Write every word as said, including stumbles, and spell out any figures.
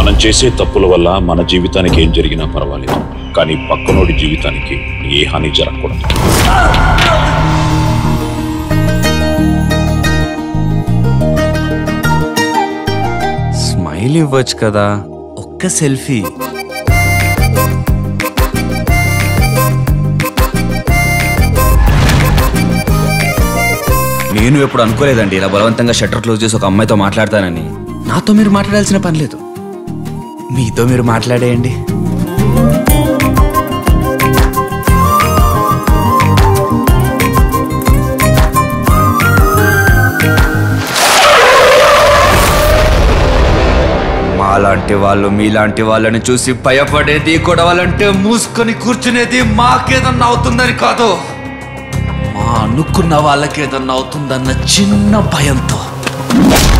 మనం చేసే తప్పుల వల్ల మన జీవితానికి ఏం జరిగినా పర్వాలేదు, కానీ పక్కనోడి జీవితానికి ఏ హాని జరగకూడదు. స్మైల్ ఇవ్వచ్చు కదా, ఒక్క సెల్ఫీ. నేను ఎప్పుడు అనుకోలేదండి ఇలా బలవంతంగా షట్టర్ క్లోజ్ చేసి ఒక అమ్మాయితో మాట్లాడతానని. నాతో మీరు మాట్లాడాల్సిన పని లేదు, మీతో మీరు మాట్లాడేయండి. మాలాంటి వాళ్ళు మీలాంటి వాళ్ళని చూసి భయపడేది, గొడవలంటే మూసుకొని కూర్చునేది మాకేదన్నా అవుతుందని కాదు, మా అనుకున్న వాళ్ళకేదన్నా అవుతుందన్న చిన్న భయంతో.